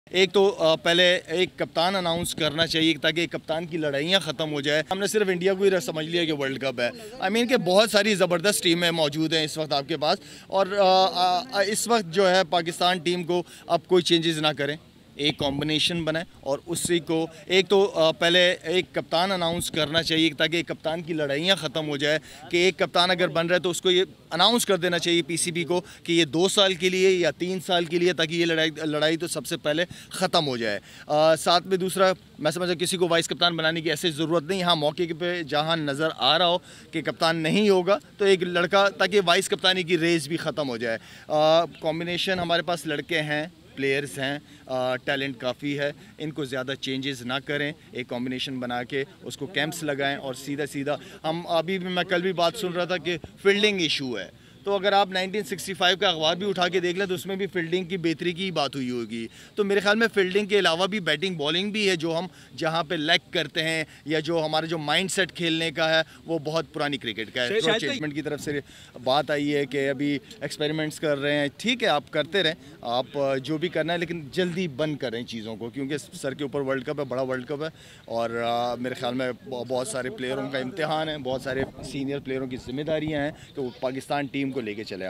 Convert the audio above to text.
ایک تو پہلے ایک کپتان اناؤنس کرنا چاہیے تاکہ کپتان کی لڑائیاں ختم ہو جائے. ہم نے صرف انڈیا کو ہی سمجھ لیا کہ ورلڈ کپ ہے. کہ بہت ساری زبردست ٹیمیں موجود ہیں اس وقت آپ کے پاس, اور اس وقت جو ہے پاکستان ٹیم کو اب کوئی چینجز نہ کریں, ایک کمبینیشن بنائیں اور اسی کو ایک تو پہلے ایک کپتان اناؤنس کرنا چاہیے تاکہ کپتان کی لڑائیاں ختم ہو جائے. کہ ایک کپتان اگر بن رہا ہے تو اس کو یہ اناؤنس کر دینا چاہیے پی سی بی کو کہ یہ 2 سال کے لیے یا 3 سال کے لیے, تاکہ یہ لڑائی تو سب سے پہلے ختم ہو جائے. ساتھ میں دوسرا, میں سمجھتا کسی کو وائس کپتان بنانے کی ایسی ضرورت نہیں. ہاں, موقع پہ جہاں نظر آ رہا ہو کہ کپتان نہیں ہوگا تو ایک لڑکا, تاکہ وائس کپتانی کی ریس بھی ختم ہو جائے. کمبینیشن ہمارے پاس لڑکے ہیں, پلیئرز ہیں, ٹیلنٹ کافی ہے, ان کو زیادہ چینجز نہ کریں. ایک کمبینیشن بنا کے اس کو کیمپس لگائیں اور سیدھا ہم ابھی بھی, میں کل بھی بات سن رہا تھا کہ فیلڈنگ ایشو ہے. تو اگر آپ 1965 کا اخبار بھی اٹھا کے دیکھ لیں تو اس میں بھی فیلڈنگ کی بہتری کی بات ہوئی ہوگی. تو میرے خیال میں فیلڈنگ کے علاوہ بھی بیٹنگ بالنگ بھی ہے, جو ہم جہاں پہ لیگ کرتے ہیں یا جو ہمارے جو مائنڈ سیٹ کھیلنے کا ہے وہ بہت پرانی کرکٹ کا ہے. مینجمنٹ کی طرف سے بات آئی ہے کہ ابھی ایکسپیریمنٹس کر رہے ہیں. ٹھیک ہے, آپ کرتے رہیں, آپ جو بھی کرنا ہے, لیکن جلدی بند کریں چیزوں کو, کیونکہ سر کے اوپر ورلڈ کپ ہے, بڑا ورلڈ کپ ہے. اور میرے خیال میں بہت سارے پلیئروں کا امتحان ہے, بہت سارے سینئر پلیئروں کی ذمہ داریاں ہیں کہ وہ پاکستان ٹیم کو لے کے چلے.